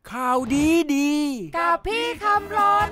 ข่าวดีกับพี่คำรน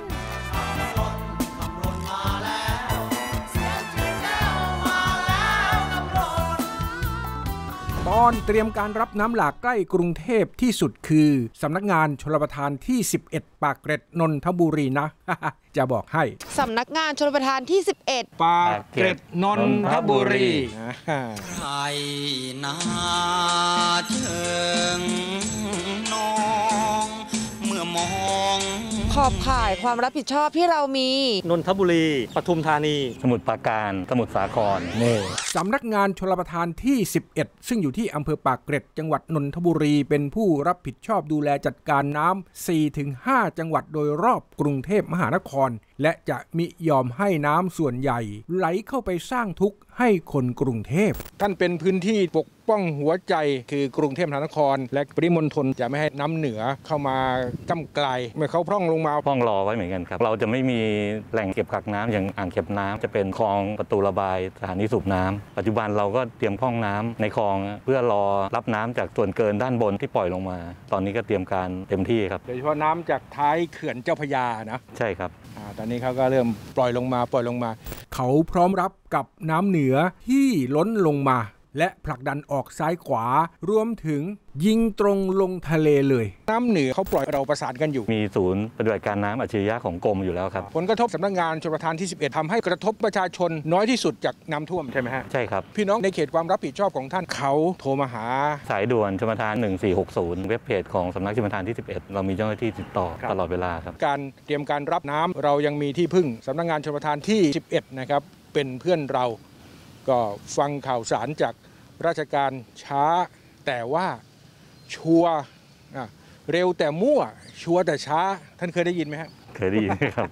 ตอนเตรียมการรับน้ำหลากใกล้กรุงเทพที่สุดคือสำนักงานชลประทานที่11ปากเกร็ดนนทบุรีนะ จะบอกให้สำนักงานชลประทานที่11 ปากเกร็ดนนทบุรีใครนาเชิงน้องเมื่อมองขอบข่ายความรับผิดชอบที่เรามีนนทบุรีปทุมธานีสมุทรปราการสมุทรสาครสำนักงานชลประทานที่11ซึ่งอยู่ที่อำเภอปากเกร็ดจังหวัดนนทบุรีเป็นผู้รับผิดชอบดูแลจัดการน้ำ 4-5 จังหวัดโดยรอบกรุงเทพมหานครและจะมิยอมให้น้ำส่วนใหญ่ไหลเข้าไปสร้างทุกข์ให้คนกรุงเทพท่านเป็นพื้นที่ปกป้องหัวใจคือกรุงเทพมหานครและปริมณฑลจะไม่ให้น้ำเหนือเข้ามาก้ำไกลเมื่อเขาพร่องลงมาพร่องรอไว้เหมือนกันครับเราจะไม่มีแหล่งเก็บกักน้ำอย่างอ่างเก็บน้ำจะเป็นคลองประตูระบายสถานีสูบน้ำปัจจุบันเราก็เตรียมพร่องน้ำในคลองเพื่อรอรับน้ำจากส่วนเกินด้านบนที่ปล่อยลงมาตอนนี้ก็เตรียมการเต็มที่ครับโดยเฉพาะน้ำจากท้ายเขื่อนเจ้าพระยานะใช่ครับตอนนี้เขาก็เริ่มปล่อยลงมาเขาพร้อมรับกับน้ำเหนือที่ล้นลงมาและผลักดันออกซ้ายขวารวมถึงยิงตรงลงทะเลเลยน้ำเหนือเขาปล่อยเราประสานกันอยู่มีศูนย์ปฏิบัติการน้ำอัจฉริยะของกรมอยู่แล้วครับผลกระทบสำนักงานชลประทานที่11ทำให้กระทบประชาชนน้อยที่สุดจากน้ำท่วมใช่ไหมฮะใช่ครับพี่น้องในเขตความรับผิดชอบของท่านเขาโทรมาหาสายด่วนชลประทาน1460เว็บเพจของสำนักชลประทานที่11เรามีเจ้าหน้าที่ติดต่อตลอดเวลาครับการเตรียมการรับน้ำเรายังมีที่พึ่งสำนักงานชลประทานที่11นะครับเป็นเพื่อนเราก็ฟังข่าวสารจากราชการช้าแต่ว่าชัวร์เร็วแต่มั่วชัวร์แต่ช้าท่านเคยได้ยินไหมครับเคยได้ยินครับ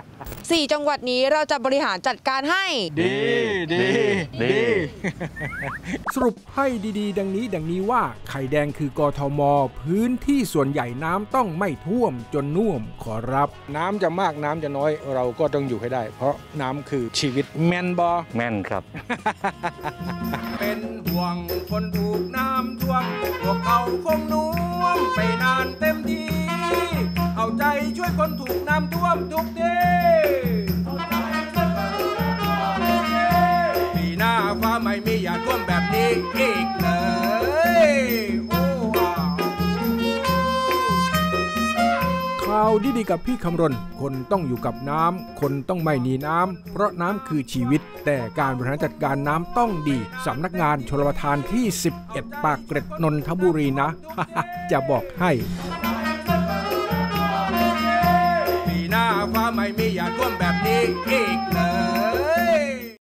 4 จังหวัดนี้เราจะบริหารจัดการให้ดีสรุปให้ดีๆดังนี้ว่าไข่แดงคือกทมพื้นที่ส่วนใหญ่น้ำต้องไม่ท่วมจนน่วมขอรับน้ำจะมากน้ำจะน้อยเราก็ต้องอยู่ให้ได้เพราะน้ำคือชีวิตแม่นบอแม่นครับเป็นห่วงคนถูกน้ำท่วมพวกเขาคงน่วมไปนานเต็มทีเอาใจช่วยคนถูกน้ำท่วมทุกทีปีหน้าฟ้าไม่มีอย่าท่วมแบบนี้อีกเลยข่าวดีๆกับพี่คำรณคนต้องอยู่กับน้ำคนต้องไม่หนีน้ำเพราะน้ำคือชีวิตแต่การบริหารจัดการน้ำต้องดีสำนักงานชลประทานที่11ปากเกร็ดนนทบุรีนะ จะบอกให้ปีหน้าฟ้าไม่มีอย่าท่วมแบบนี้อีกเลย